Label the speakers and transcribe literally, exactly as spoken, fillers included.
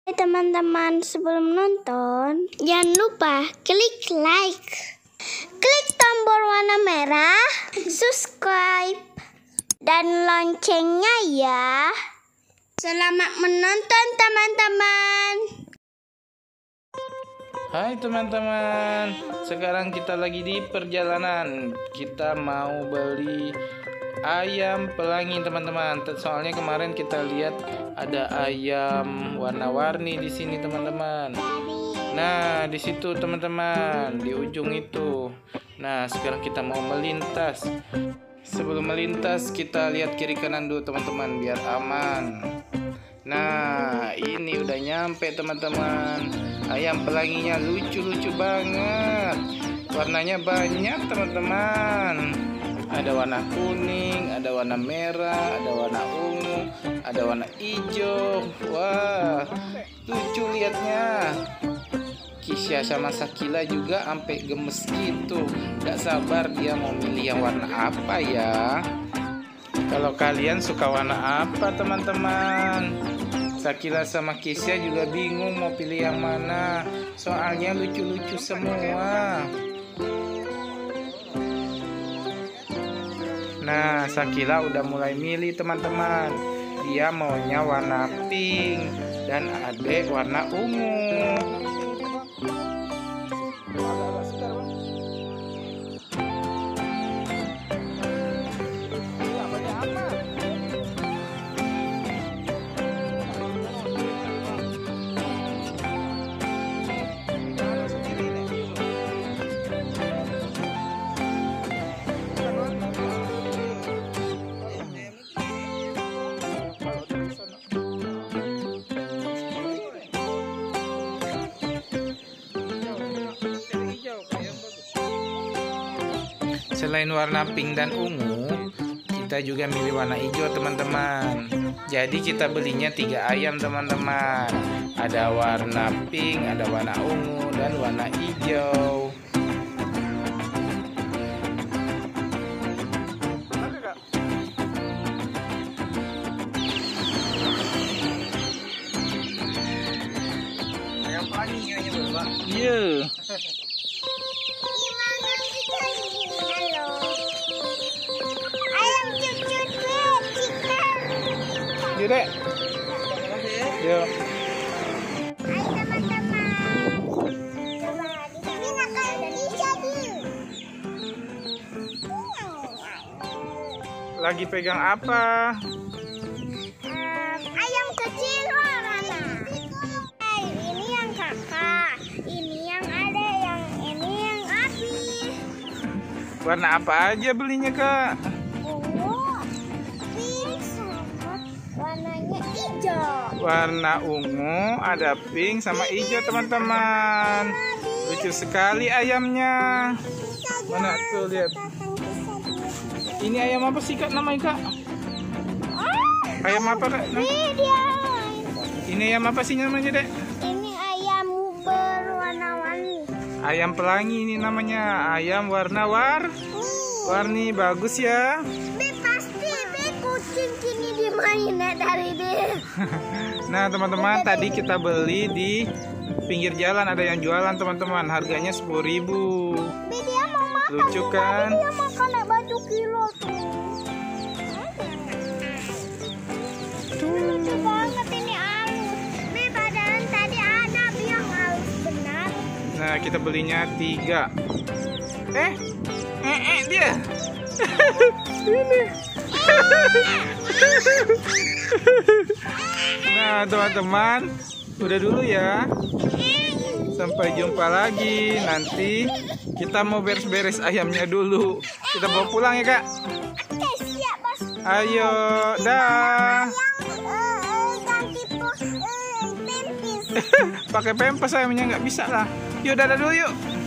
Speaker 1: Teman-teman, sebelum nonton jangan lupa klik like, klik tombol warna merah, subscribe, dan loncengnya ya. Selamat menonton teman-teman.
Speaker 2: Hai teman-teman, sekarang kita lagi di perjalanan. Kita mau beli ayam pelangi teman-teman. Soalnya kemarin kita lihat ada ayam warna-warni di sini teman-teman. Nah di situ teman-teman, di ujung itu. Nah sekarang kita mau melintas. Sebelum melintas kita lihat kiri kanan dulu teman-teman biar aman. Nah ini udah nyampe teman-teman. Ayam pelanginya lucu-lucu banget. Warnanya banyak teman-teman. Ada warna kuning, ada warna merah, ada warna ungu, ada warna hijau. Wah, lucu liatnya. Kisya sama Sakila juga sampai gemes gitu. Gak sabar dia mau milih yang warna apa ya. Kalau kalian suka warna apa teman-teman? Sakila sama Kisya juga bingung mau pilih yang mana. Soalnya lucu-lucu semua. Nah, Sakila udah mulai milih teman-teman. Dia maunya warna pink dan Adek warna ungu. Selain warna pink dan ungu, kita juga milih warna hijau teman-teman. Jadi kita belinya tiga ayam teman-teman. Ada warna pink, ada warna ungu, dan warna hijau. Ayam pelangi kayaknya Bapak. Iya. Dek. Yuk.
Speaker 1: Hai teman-teman. Coba di sini akan jadi.
Speaker 2: Lagi pegang apa?
Speaker 1: Um, ayam kecil warna. Hey, ini yang kakak. Ini yang ada, yang ini yang api.
Speaker 2: Warna apa aja belinya kak?
Speaker 1: Warnanya hijau.
Speaker 2: Warna ungu, ada pink sama hijau teman-teman. Lucu sekali ayamnya. Mana tuh lihat. Ini ayam apa sih kak namanya kak? Ayam apa kak? Ini ayam apa sih namanya dek?
Speaker 1: Ini ayam berwarna-warni.
Speaker 2: Ayam pelangi ini namanya. Ayam warna war warni bagus ya.
Speaker 1: Kucing kini dimainin dari dia.
Speaker 2: Nah teman-teman, tadi kita beli di pinggir jalan, ada yang jualan teman-teman, harganya sepuluh ribu.
Speaker 1: Dia mau makan.
Speaker 2: Lucu kan?
Speaker 1: Dia makan baju kilo tuh. Tuh lucu banget ini halus. Bi badan tadi ada yang halus benar.
Speaker 2: Nah kita belinya tiga. Eh, eh, eh dia. Ini. Nah teman-teman, udah dulu ya. Sampai jumpa lagi. Nanti kita mau beres-beres ayamnya dulu. Kita bawa pulang ya kak.
Speaker 1: Oke siap bos.
Speaker 2: Ayo, dah.
Speaker 1: Ganti pempis.
Speaker 2: Pakai pempes ayamnya nggak bisa lah. Yuk dadah dulu yuk.